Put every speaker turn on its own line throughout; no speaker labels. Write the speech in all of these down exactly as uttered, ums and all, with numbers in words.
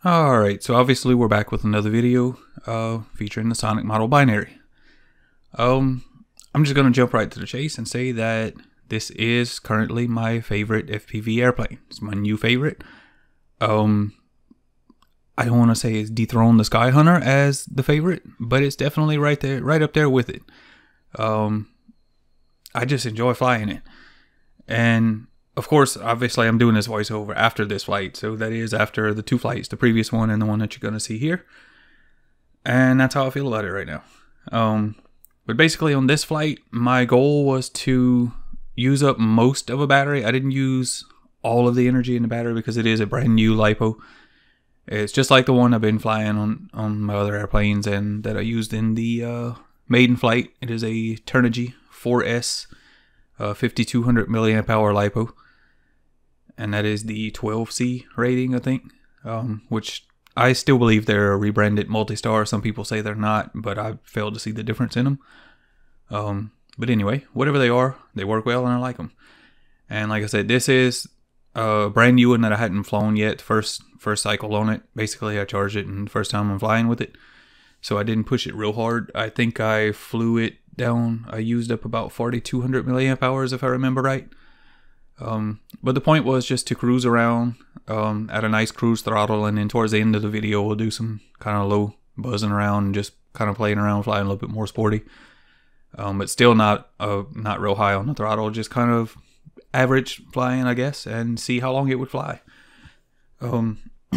Alright, so obviously we're back with another video uh, featuring the Sonic model binary. Um, I'm just going to jump right to the chase and say that this is currently my favorite F P V airplane. It's my new favorite. Um, I don't want to say it's dethroned the Sky Hunter as the favorite, but it's definitely right there, right up there with it. Um, I just enjoy flying it. And of course, obviously, I'm doing this voiceover after this flight. So that is after the two flights, the previous one and the one that you're going to see here. And that's how I feel about it right now. Um, but basically on this flight, my goal was to use up most of a battery. I didn't use all of the energy in the battery because it is a brand new LiPo. It's just like the one I've been flying on, on my other airplanes and that I used in the uh, maiden flight. It is a Turnigy four S uh, fifty-two hundred milliamp hour LiPo. And that is the twelve C rating, I think, um, which I still believe they're a rebranded multi-star. Some people say they're not, but I failed to see the difference in them. Um, but anyway, whatever they are, they work well and I like them. And like I said, this is a brand new one that I hadn't flown yet. First, first cycle on it. Basically, I charged it and first time I'm flying with it. So I didn't push it real hard. I think I flew it down. I used up about forty-two hundred milliamp hours if I remember right. Um, but the point was just to cruise around um, at a nice cruise throttle, and then towards the end of the video we'll do some kind of low buzzing around and just kind of playing around, flying a little bit more sporty, um, but still not uh, not real high on the throttle, just kind of average flying, I guess, and see how long it would fly. Um,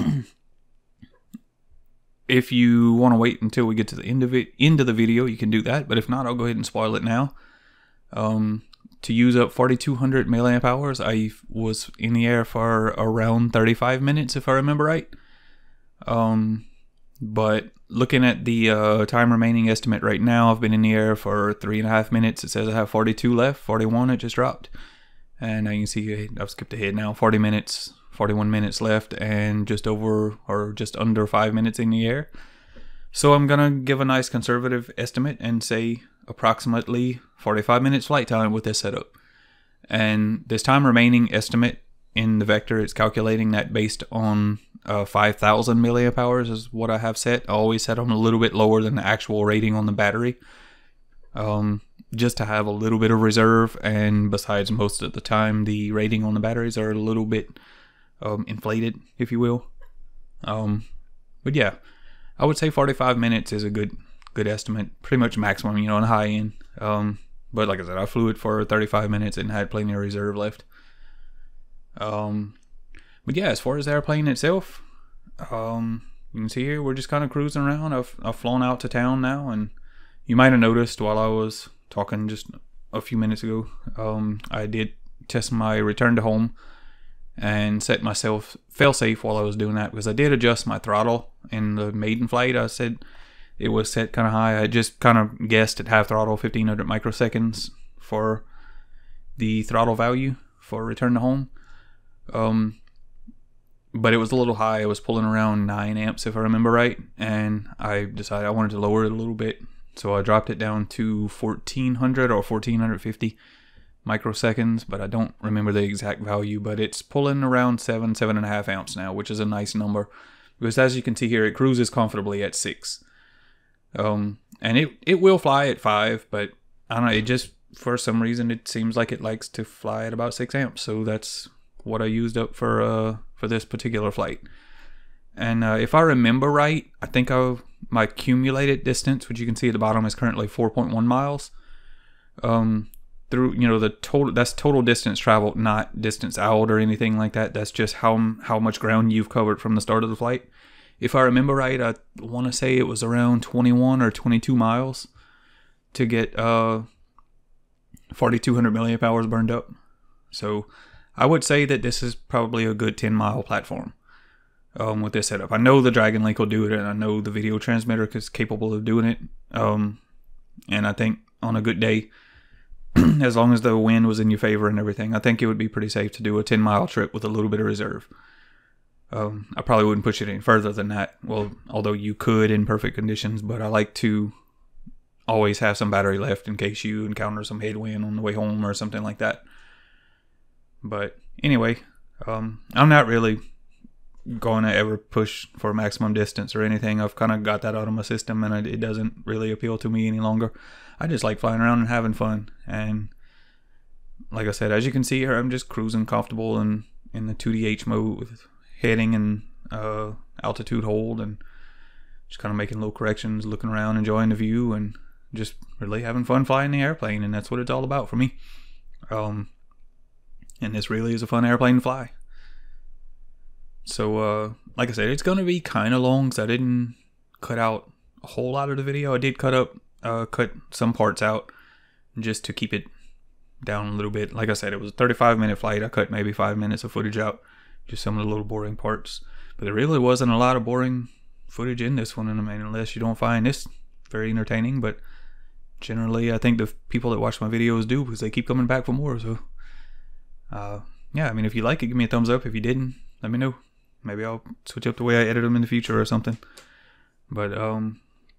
if you want to wait until we get to the end of it, end of the video, you can do that, but if not, I'll go ahead and spoil it now. Um, To use up forty-two hundred milliamp hours, I was in the air for around thirty-five minutes, if I remember right. Um, but looking at the uh, time remaining estimate right now, I've been in the air for three and a half minutes. It says I have forty-two left, forty-one it just dropped. And now you can see I've skipped ahead now, forty minutes, forty-one minutes left, and just over or just under five minutes in the air. So I'm going to give a nice conservative estimate and say approximately forty-five minutes flight time with this setup. And this time remaining estimate in the vector, it's calculating that based on uh, five thousand milliamp hours is what I have set. I always set them a little bit lower than the actual rating on the battery. Um, just to have a little bit of reserve, and besides, most of the time the rating on the batteries are a little bit um, inflated, if you will. Um, but yeah, I would say forty-five minutes is a good good estimate, pretty much maximum, you know, on the high end. Um, but like I said, I flew it for thirty-five minutes and had plenty of reserve left. Um, but yeah, as far as the airplane itself, um, you can see here we're just kind of cruising around. I've I've flown out to town now, and you might have noticed while I was talking just a few minutes ago, um, I did test my return to home and set myself fail safe while I was doing that, because I did adjust my throttle in the maiden flight. I said it was set kind of high. I just kind of guessed at half throttle, fifteen hundred microseconds for the throttle value for return to home. Um, but it was a little high. I was pulling around nine amps if I remember right, and I decided I wanted to lower it a little bit. So I dropped it down to fourteen hundred or fourteen fifty microseconds, but I don't remember the exact value, but it's pulling around seven, seven and a half amps now, which is a nice number, because as you can see here, it cruises comfortably at six. Um, and it, it will fly at five, but I don't know, it just, for some reason, it seems like it likes to fly at about six amps. So that's what I used up for, uh, for this particular flight. And, uh, if I remember right, I think I, my accumulated distance, which you can see at the bottom, is currently four point one miles. Um, through, you know, the total, that's total distance traveled, not distance out or anything like that. That's just how, how much ground you've covered from the start of the flight. If I remember right, I want to say it was around twenty-one or twenty-two miles to get uh, forty-two hundred milliamp hours burned up. So I would say that this is probably a good ten mile platform um, with this setup. I know the Dragon Link will do it, and I know the video transmitter is capable of doing it. Um, and I think on a good day, as long as the wind was in your favor and everything, I think it would be pretty safe to do a ten mile trip with a little bit of reserve. Um, I probably wouldn't push it any further than that. Well, although you could in perfect conditions, but I like to always have some battery left in case you encounter some headwind on the way home or something like that. But anyway, um, I'm not really going to ever push for maximum distance or anything. I've kind of got that out of my system, and it, it doesn't really appeal to me any longer. I just like flying around and having fun. And like I said, as you can see here, I'm just cruising comfortable and in the two D H mode with heading and uh, altitude hold, and just kind of making little corrections, looking around, enjoying the view, and just really having fun flying the airplane. And that's what it's all about for me. Um, and this really is a fun airplane to fly. So, uh, like I said, it's going to be kind of long because I didn't cut out a whole lot of the video. I did cut up, uh, cut some parts out just to keep it down a little bit. Like I said, it was a thirty-five minute flight. I cut maybe five minutes of footage out, just some of the little boring parts. But there really wasn't a lot of boring footage in this one, and I mean, unless you don't find this very entertaining. But generally, I think the people that watch my videos do, because they keep coming back for more. So, uh, yeah, I mean, if you like it, give me a thumbs up. If you didn't, let me know. Maybe I'll switch up the way I edit them in the future or something. But um,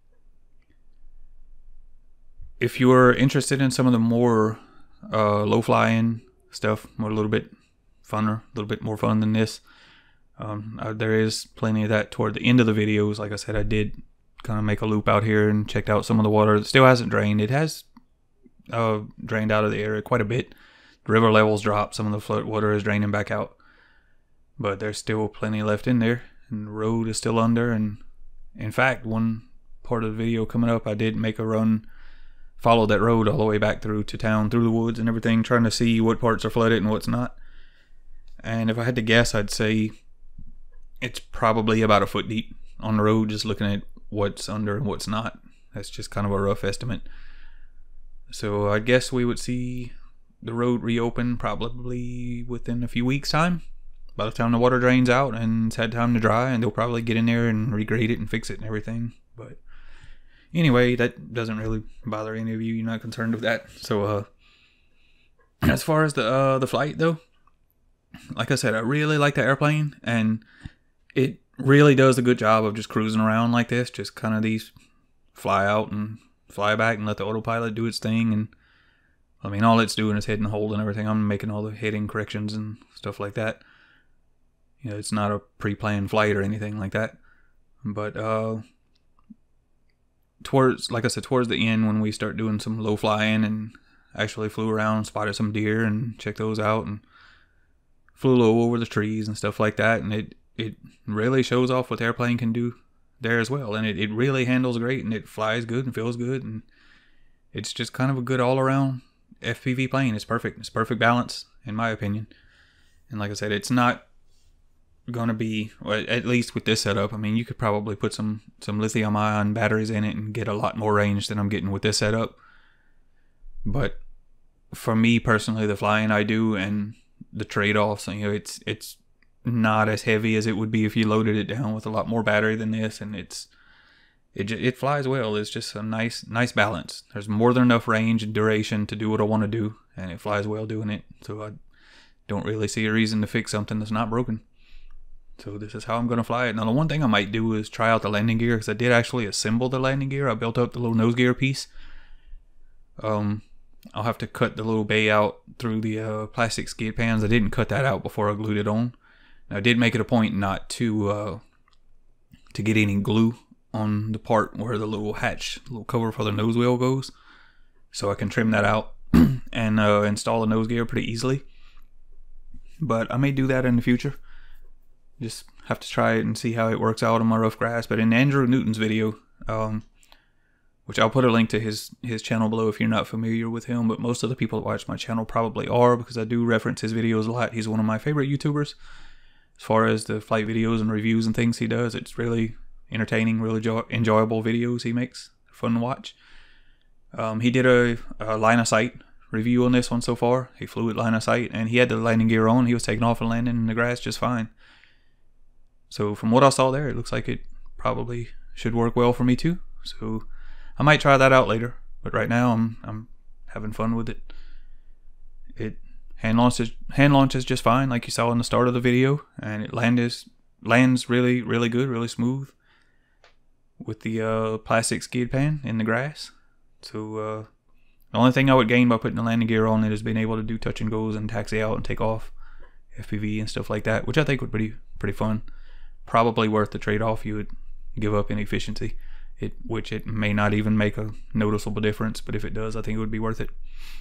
if you're interested in some of the more uh, low flying stuff, more a little bit funner, a little bit more fun than this, um, uh, there is plenty of that toward the end of the videos. Like I said, I did kind of make a loop out here and checked out some of the water. It still hasn't drained. It has uh, drained out of the area quite a bit. The river levels dropped. Some of the flood water is draining back out. But there's still plenty left in there, and the road is still under. And in fact, one part of the video coming up, I did make a run, follow that road all the way back through to town, through the woods and everything, trying to see what parts are flooded and what's not. And if I had to guess, I'd say it's probably about a foot deep on the road, just looking at what's under and what's not. That's just kind of a rough estimate. So I guess we would see the road reopen probably within a few weeks' time. By the time the water drains out and it's had time to dry, and they'll probably get in there and regrade it and fix it and everything. But anyway, that doesn't really bother any of you. You're not concerned with that. So uh, as far as the uh, the flight though, like I said, I really like the airplane, and it really does a good job of just cruising around like this. Just kind of these fly out and fly back and let the autopilot do its thing. And I mean, all it's doing is head and hold and everything. I'm making all the heading corrections and stuff like that. You know, it's not a pre-planned flight or anything like that. But uh, towards, like I said, towards the end, when we start doing some low flying and actually flew around, spotted some deer and checked those out, and flew low over the trees and stuff like that. And it, it really shows off what the airplane can do there as well. And it, it really handles great, and it flies good and feels good. And it's just kind of a good all-around F P V plane. It's perfect. It's perfect balance, in my opinion. And like I said, it's not going to be, well, at least with this setup, I mean, you could probably put some some lithium ion batteries in it and get a lot more range than I'm getting with this setup. But for me personally, the flying I do and the trade-offs, you know, it's it's not as heavy as it would be if you loaded it down with a lot more battery than this, and it's it it flies well. It's just a nice nice balance. There's more than enough range and duration to do what I want to do, and it flies well doing it. So I don't really see a reason to fix something that's not broken. So this is how I'm going to fly it. Now, the one thing I might do is try out the landing gear, because I did actually assemble the landing gear. I built up the little nose gear piece. Um, I'll have to cut the little bay out through the uh, plastic skid pans. I didn't cut that out before I glued it on. Now, I did make it a point not to uh, to get any glue on the part where the little hatch, little cover for the nose wheel goes. So I can trim that out and uh, install the nose gear pretty easily. But I may do that in the future. Just have to try it and see how it works out on my rough grass. But in Andrew Newton's video, um, which I'll put a link to his his channel below if you're not familiar with him, but most of the people that watch my channel probably are, because I do reference his videos a lot. He's one of my favorite YouTubers. As far as the flight videos and reviews and things he does, it's really entertaining, really enjoyable videos he makes. Fun to watch. Um, he did a, a line of sight review on this one so far. He flew at line of sight, and he had the landing gear on. He was taking off and landing in the grass just fine. So from what I saw there, it looks like it probably should work well for me too. So I might try that out later. But right now, I'm I'm having fun with it. It hand launches hand launches just fine, like you saw in the start of the video, and it lands lands really really good, really smooth with the uh, plastic skid pan in the grass. So uh, the only thing I would gain by putting the landing gear on it is being able to do touch and goes and taxi out and take off F P V and stuff like that, which I think would be pretty pretty fun. probably worth the trade-off. You would give up in efficiency, it which it may not even make a noticeable difference, but if it does, I think it would be worth it.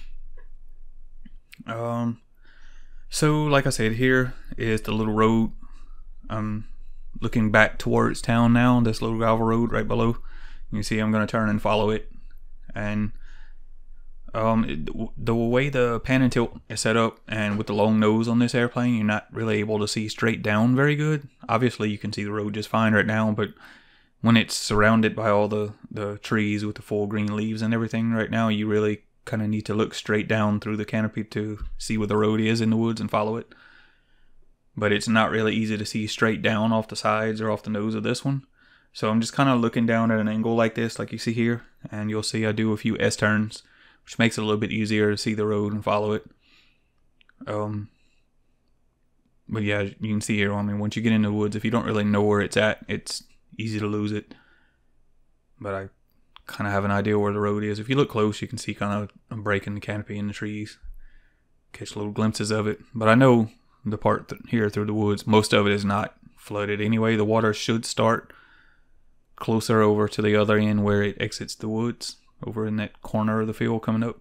Um, so like I said, here is the little road. I'm looking back towards town now, this little gravel road right below. You see I'm going to turn and follow it. And um, it, the way the pan and tilt is set up, and with the long nose on this airplane, you're not really able to see straight down very good. Obviously you can see the road just fine right now, but when it's surrounded by all the, the trees with the full green leaves and everything right now, you really kind of need to look straight down through the canopy to see where the road is in the woods and follow it. But it's not really easy to see straight down off the sides or off the nose of this one. So I'm just kind of looking down at an angle like this, like you see here, and you'll see I do a few S-turns, which makes it a little bit easier to see the road and follow it. Um, but yeah, you can see here, I mean, once you get into the woods, if you don't really know where it's at, it's easy to lose it. But I kind of have an idea where the road is. If you look close, you can see kind of a break in the canopy in the trees. Catch little glimpses of it. But I know the part th here through the woods, most of it is not flooded anyway. The water should start closer over to the other end where it exits the woods, over in that corner of the field coming up.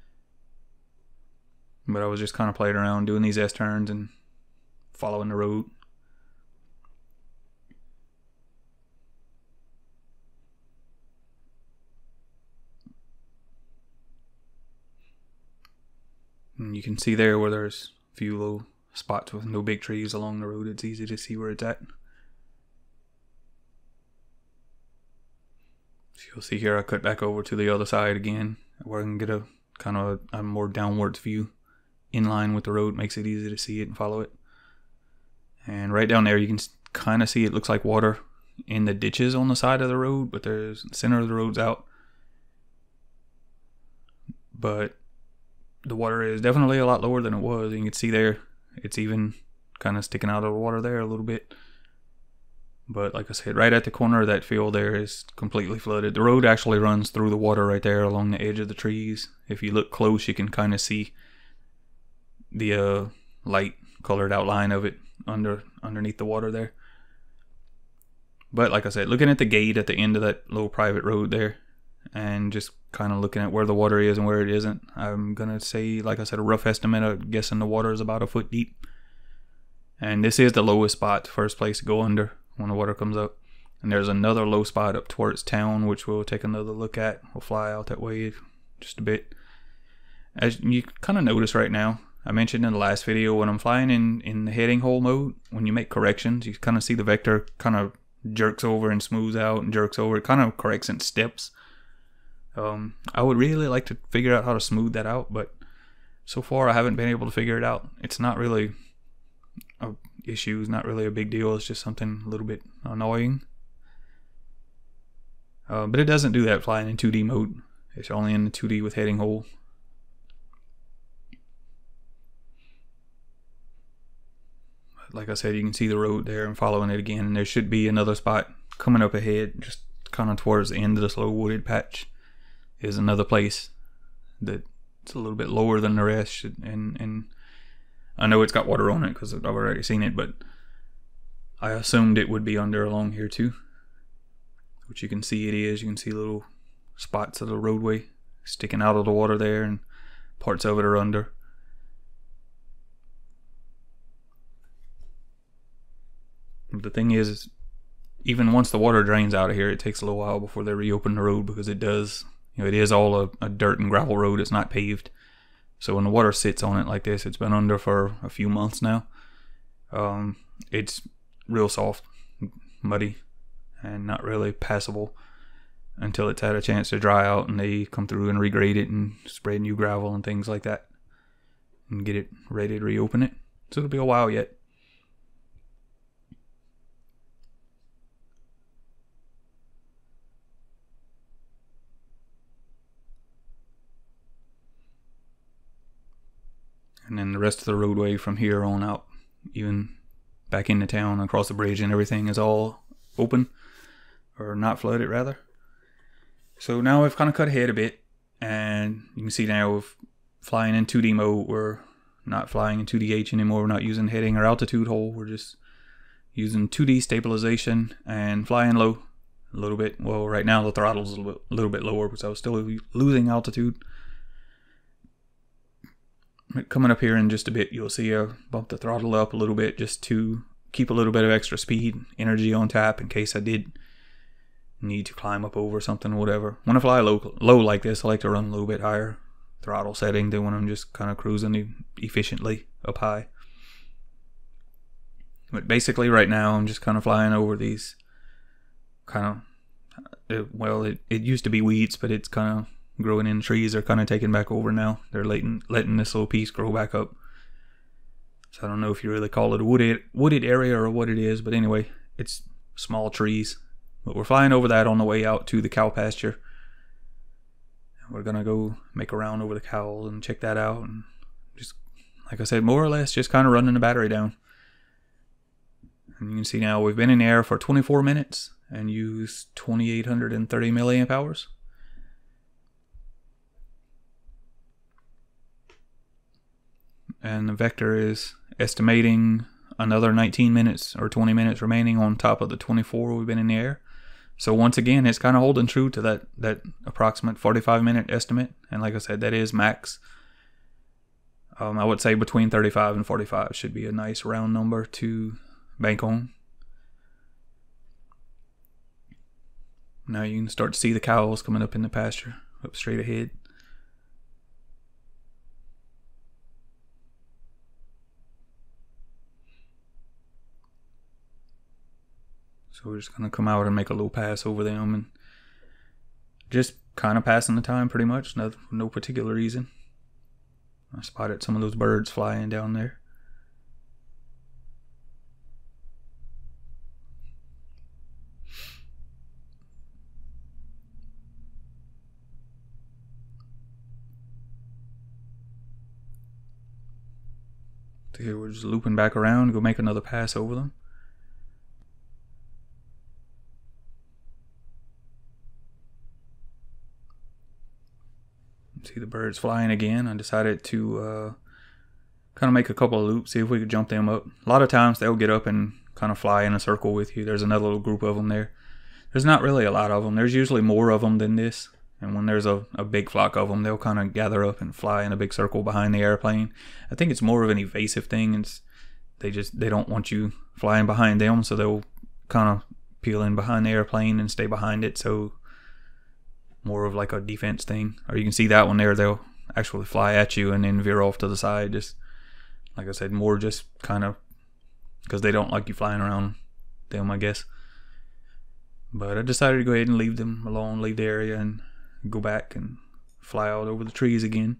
But I was just kind of playing around doing these S-turns and following the road. And you can see there where there's a few little spots with no big trees along the road. It's easy to see where it's at. So you'll see here I cut back over to the other side again, where I can get a kind of a, a more downwards view in line with the road. Makes it easy to see it and follow it. And right down there you can kind of see it looks like water in the ditches on the side of the road, but there's the center of the road's out. But the water is definitely a lot lower than it was. You can see there, it's even kind of sticking out of the water there a little bit. But like I said, right at the corner of that field there is completely flooded. The road actually runs through the water right there along the edge of the trees. If you look close, you can kind of see the uh, light colored outline of it under underneath the water there. But like I said, looking at the gate at the end of that little private road there, and just kind of looking at where the water is and where it isn't, I'm gonna say, like I said, a rough estimate of guessing the water is about a foot deep. And this is the lowest spot, first place to go under when the water comes up. And there's another low spot up towards town, which we'll take another look at. We'll fly out that way just a bit. As you kind of notice right now, I mentioned in the last video, when I'm flying in, in the heading hole mode, when you make corrections, you kind of see the vector kind of jerks over and smooths out and jerks over. It kind of corrects in steps. Um, I would really like to figure out how to smooth that out, but so far I haven't been able to figure it out. It's not really a issue, it's not really a big deal. It's just something a little bit annoying. Uh, but it doesn't do that flying in two D mode. It's only in the two D with heading hole. Like I said, you can see the road there and following it again, and there should be another spot coming up ahead, just kind of towards the end of this little wooded patch is another place that's a little bit lower than the rest, and and I know it's got water on it because I've already seen it, but I assumed it would be under along here too, which you can see it is. You can see little spots of the roadway sticking out of the water there, and parts of it are under. The thing is, is, even once the water drains out of here, it takes a little while before they reopen the road, because it does, you know, it is all a, a dirt and gravel road. It's not paved. So when the water sits on it like this, it's been under for a few months now. Um, it's real soft, muddy, and not really passable until it's had a chance to dry out and they come through and regrade it and spread new gravel and things like that and get it ready to reopen it. So it'll be a while yet. And then the rest of the roadway from here on out, even back into town, across the bridge and everything, is all open, or not flooded rather. So now we've kind of cut ahead a bit, and you can see now we're flying in two D mode. We're not flying in two D H anymore. We're not using heading or altitude hole. We're just using two D stabilization and flying low a little bit. Well, right now the throttle's a little bit, a little bit lower because I was still losing altitude. Coming up here in just a bit, you'll see I bump the throttle up a little bit just to keep a little bit of extra speed, energy on tap in case I did need to climb up over something or whatever. When I fly low, low like this, I like to run a little bit higher throttle setting than when I'm just kind of cruising efficiently up high. But basically right now I'm just kind of flying over these kind of, well, it, it used to be weeds, but it's kind of growing in trees. Are kind of taking back over now. They're letting, letting this little piece grow back up. So I don't know if you really call it a wooded, wooded area or what it is, but anyway, it's small trees. But we're flying over that on the way out to the cow pasture. We're gonna go make a round over the cows and check that out, and just, like I said, more or less just kind of running the battery down. And you can see now we've been in the air for twenty-four minutes and used twenty-eight hundred thirty milliamp hours. And the vector is estimating another nineteen minutes or twenty minutes remaining on top of the twenty-four we've been in the air. So once again, it's kind of holding true to that, that approximate forty-five minute estimate. And like I said, that is max. Um, I would say between thirty-five and forty-five should be a nice round number to bank on. Now you can start to see the cows coming up in the pasture, up straight ahead. So we're just going to come out and make a little pass over them and just kind of passing the time pretty much. No, no particular reason. I spotted some of those birds flying down there. So here we're just looping back around, go make another pass over them. See the birds flying again. I decided to uh, kind of make a couple of loops, see if we could jump them up. A lot of times they'll get up and kind of fly in a circle with you. There's another little group of them there. There's not really a lot of them. There's usually more of them than this. And when there's a, a big flock of them, they'll kind of gather up and fly in a big circle behind the airplane. I think it's more of an evasive thing. It's, they just they don't want you flying behind them, so they'll kind of peel in behind the airplane and stay behind it. So more of like a defense thing. Or you can see that one there, they'll actually fly at you and then veer off to the side. Just like I said, more just kind of because they don't like you flying around them, I guess. But I decided to go ahead and leave them alone, leave the area, and go back and fly out over the trees again.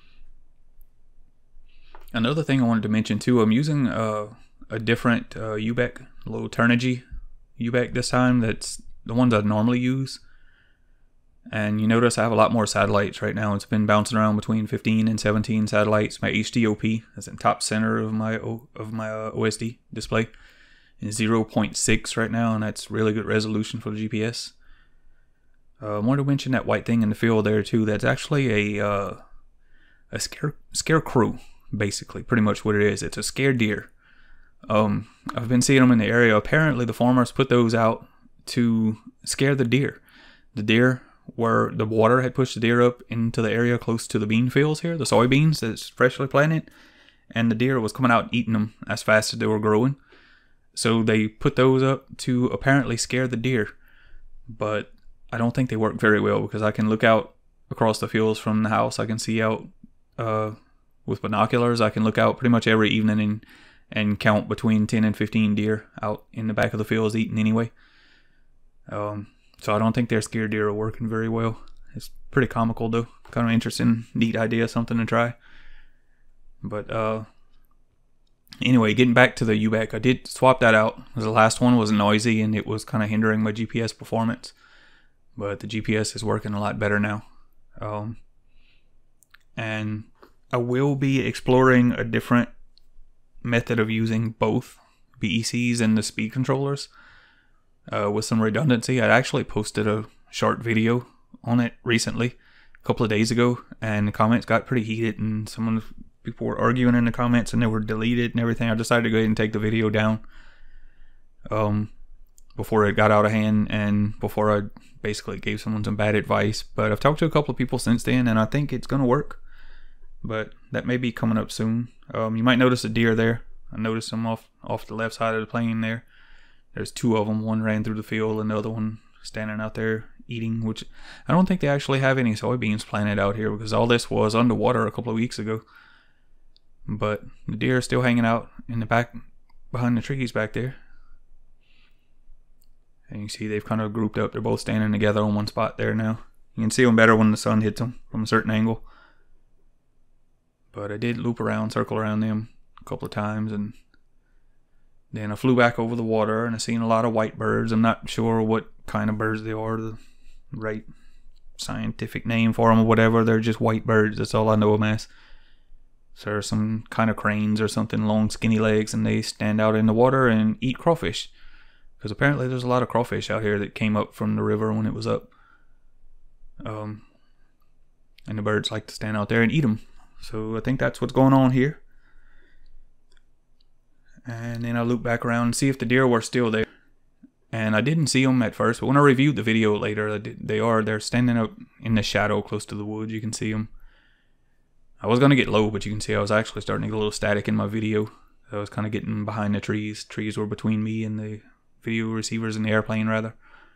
Another thing I wanted to mention too, I'm using uh, a different uh, U B E C, a little Turnigy U B E C this time. That's the ones I normally use. And you notice I have a lot more satellites right now. It's been bouncing around between fifteen and seventeen satellites. My H D O P is in top center of my o of my uh, O S D display. It's zero point six right now, and that's really good resolution for the G P S. Uh, I wanted to mention that white thing in the field there too. That's actually a uh, a scare scarecrow, basically, pretty much what it is. It's a scared deer. Um, I've been seeing them in the area. Apparently, the farmers put those out to scare the deer. The deer, where the water had pushed the deer up into the area close to the bean fields here, the soybeans that's freshly planted, and the deer was coming out and eating them as fast as they were growing. So they put those up to apparently scare the deer. But I don't think they work very well, because I can look out across the fields from the house. I can see out uh, with binoculars. I can look out pretty much every evening and, and count between ten and fifteen deer out in the back of the fields eating anyway. Um, so I don't think their scared deer are working very well. It's pretty comical though. Kind of interesting, neat idea, something to try. But uh, anyway, getting back to the U B E C, I did swap that out. The last one was noisy and it was kind of hindering my G P S performance. But the G P S is working a lot better now. Um, and I will be exploring a different method of using both B E Cs and the speed controllers uh, with some redundancy. I actually posted a short video on it recently, a couple of days ago, and the comments got pretty heated, and some of the people were arguing in the comments and they were deleted and everything. I decided to go ahead and take the video down. um, before it got out of hand and before I basically gave someone some bad advice. But I've talked to a couple of people since then, and I think it's going to work. But that may be coming up soon. Um, you might notice a deer there. I noticed them off, off the left side of the plane there. There's two of them. One ran through the field, and the other one standing out there eating, which I don't think they actually have any soybeans planted out here because all this was underwater a couple of weeks ago. But the deer are still hanging out in the back, behind the trees back there. And you can see they've kind of grouped up. They're both standing together on one spot there now. You can see them better when the sun hits them from a certain angle. But I did loop around, circle around them a couple of times, and then I flew back over the water, and I seen a lot of white birds. I'm not sure what kind of birds they are, the right scientific name for them or whatever. They're just white birds. That's all I know them as. So there's some kind of cranes or something, long skinny legs, and they stand out in the water and eat crawfish. Because apparently there's a lot of crawfish out here that came up from the river when it was up. Um, and the birds like to stand out there and eat them. So I think that's what's going on here. And then I loop back around and see if the deer were still there. And I didn't see them at first, but when I reviewed the video later, they are. They're standing up in the shadow close to the woods. You can see them. I was going to get low, but you can see I was actually starting to get a little static in my video. I was kind of getting behind the trees. Trees were between me and the video receivers in the airplane, rather.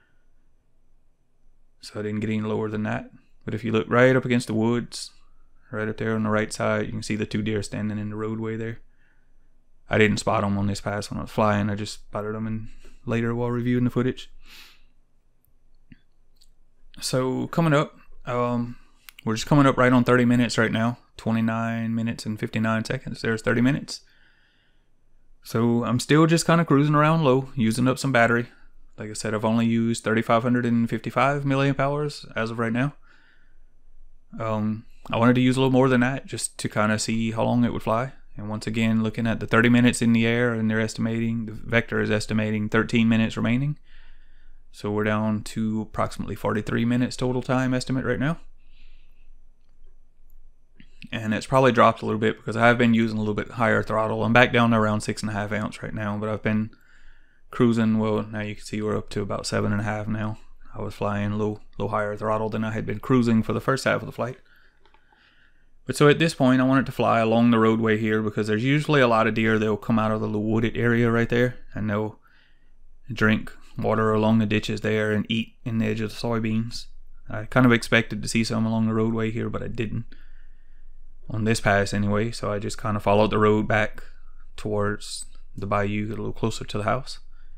So I didn't get any lower than that. But if you look right up against the woods, right up there on the right side, you can see the two deer standing in the roadway there. I didn't spot them on this pass when I was flying. I just spotted them in later while reviewing the footage. So coming up, um, we're just coming up right on thirty minutes right now. twenty-nine minutes and fifty-nine seconds. There's thirty minutes. So I'm still just kind of cruising around low, using up some battery. Like I said, I've only used three thousand five hundred fifty-five milliamp hours as of right now. Um, I wanted to use a little more than that just to kind of see how long it would fly. And once again, looking at the thirty minutes in the air, and they're estimating, the vector is estimating thirteen minutes remaining. So we're down to approximately forty-three minutes total time estimate right now. And it's probably dropped a little bit because I have been using a little bit higher throttle. I'm back down to around six and a half ounce right now, but I've been cruising. Well, now you can see we're up to about seven and a half now. I was flying a little, little higher throttle than I had been cruising for the first half of the flight. But so at this point, I want it to fly along the roadway here because there's usually a lot of deer. They'll come out of the little wooded area right there, and they'll drink water along the ditches there and eat in the edge of the soybeans. I kind of expected to see some along the roadway here, but I didn't. On this pass anyway, so I just kind of followed the road back towards the bayou, get a little closer to the house.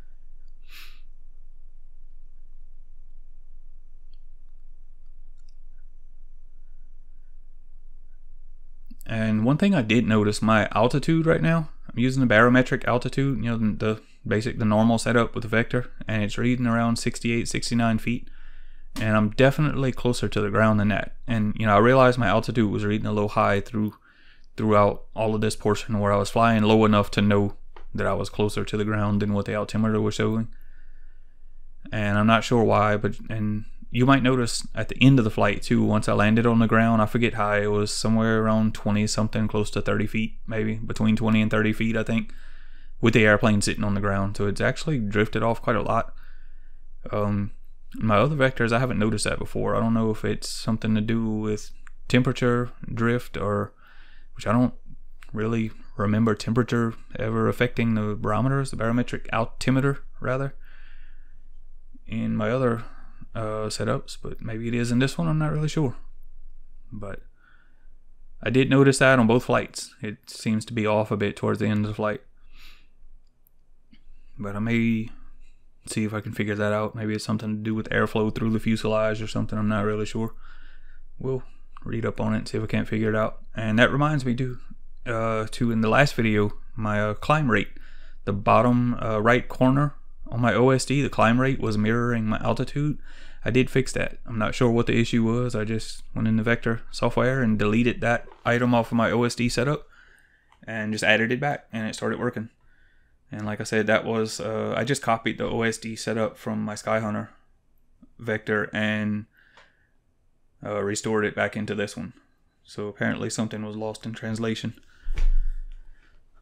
And one thing I did notice, my altitude right now, I'm using the barometric altitude, you know, the basic, the normal setup with the vector, and it's reading around sixty-eight, sixty-nine feet. And I'm definitely closer to the ground than that. And, you know, I realized my altitude was reading a little high through throughout all of this portion where I was flying low enough to know that I was closer to the ground than what the altimeter was showing. And I'm not sure why, but, and you might notice at the end of the flight too, once I landed on the ground, I forget high, it was somewhere around twenty something, close to thirty feet, maybe between twenty and thirty feet, I think, with the airplane sitting on the ground. So it's actually drifted off quite a lot. Um, my other vectors, I haven't noticed that before. I don't know if it's something to do with temperature drift, or, which I don't really remember temperature ever affecting the barometers, the barometric altimeter rather, in my other uh, setups, but maybe it is in this one. I'm not really sure, but I did notice that on both flights. It seems to be off a bit towards the end of the flight, but I may see if I can figure that out. Maybe it's something to do with airflow through the fuselage or something. I'm not really sure. We'll read up on it and see if I can't figure it out. And that reminds me to, uh, to in the last video, my uh, climb rate, the bottom uh, right corner on my O S D, the climb rate was mirroring my altitude. I did fix that. I'm not sure what the issue was. I just went in the vector software and deleted that item off of my O S D setup and just added it back, and it started working. And like I said, that was, uh, I just copied the O S D setup from my Skyhunter vector and uh, restored it back into this one. So apparently something was lost in translation.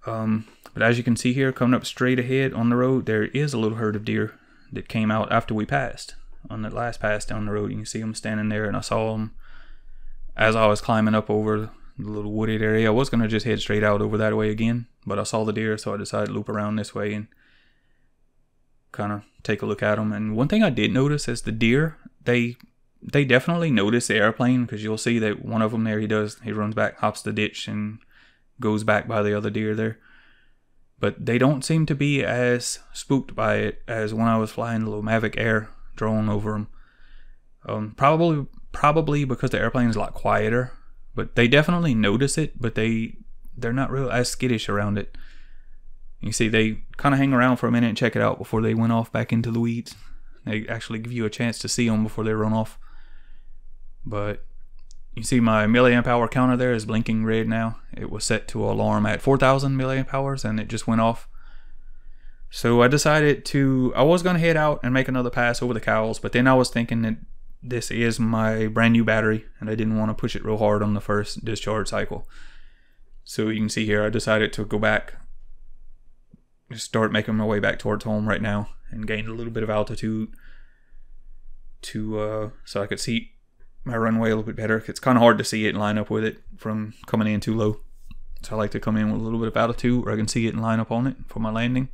Um, but as you can see here, coming up straight ahead on the road, there is a little herd of deer that came out after we passed. On that last pass down the road, you can see them standing there, and I saw them as I was climbing up over the little wooded area. I was going to just head straight out over that way again, but I saw the deer, so I decided to loop around this way and kind of take a look at them. And one thing I did notice is the deer, they they definitely notice the airplane, because you'll see that one of them there, he does, he runs back, hops the ditch, and goes back by the other deer there. But they don't seem to be as spooked by it as when I was flying the little Mavic Air drone over them. Um, probably, probably because the airplane is a lot quieter. But they definitely notice it, but they, they're not real as skittish around it. You see, they kind of hang around for a minute and check it out before they went off back into the weeds. They actually give you a chance to see them before they run off. But you see my milliamp hour counter there is blinking red now. It was set to alarm at four thousand milliamp hours, and it just went off. So I decided to, I was going to head out and make another pass over the cows, but then I was thinking that this is my brand new battery, and I didn't want to push it real hard on the first discharge cycle. So you can see here, I decided to go back, just start making my way back towards home right now, and gain a little bit of altitude to uh, so I could see my runway a little bit better. It's kind of hard to see it and line up with it from coming in too low. So I like to come in with a little bit of altitude where I can see it and line up on it for my landing.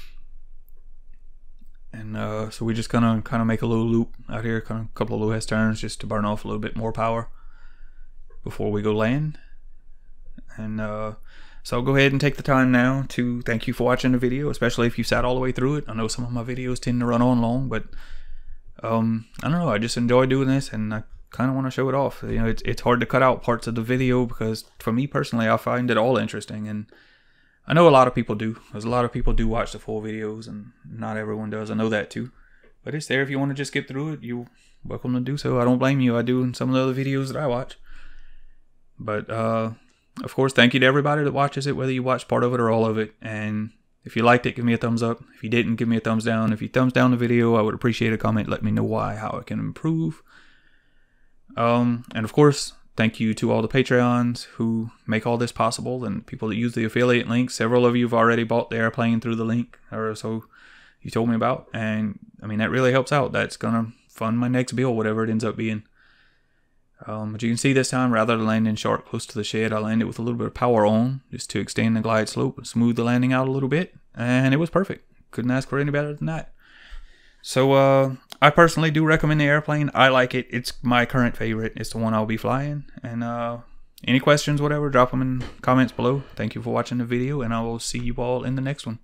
And uh, so we just gonna kind of make a little loop out here, kind of a couple of low S turns just to burn off a little bit more power before we go land. And uh, so I'll go ahead and take the time now to thank you for watching the video, especially if you sat all the way through it. I know some of my videos tend to run on long, but um, I don't know, I just enjoy doing this, and I kind of want to show it off. You know, it's, it's hard to cut out parts of the video because for me personally, I find it all interesting, and I know a lot of people do. There's a lot of people do watch the full videos, and not everyone does. I know that too. But it's there if you want to just skip through it. You're welcome to do so. I don't blame you. I do in some of the other videos that I watch. But, uh, of course, thank you to everybody that watches it, whether you watch part of it or all of it. And if you liked it, give me a thumbs up. If you didn't, give me a thumbs down. If you thumbs down the video, I would appreciate a comment. Let me know why, how it can improve. Um, and of course, thank you to all the Patreons who make all this possible, and people that use the affiliate links. Several of you have already bought the airplane through the link, or so you told me about. And I mean, that really helps out. That's gonna fund my next bill, whatever it ends up being. Um, but you can see this time, rather than landing sharp close to the shed, I landed with a little bit of power on, just to extend the glide slope and smooth the landing out a little bit. And it was perfect. Couldn't ask for any better than that. So, uh, I personally do recommend the airplane. I like it. It's my current favorite. It's the one I'll be flying. And, uh, any questions, whatever, drop them in comments below. Thank you for watching the video, and I will see you all in the next one.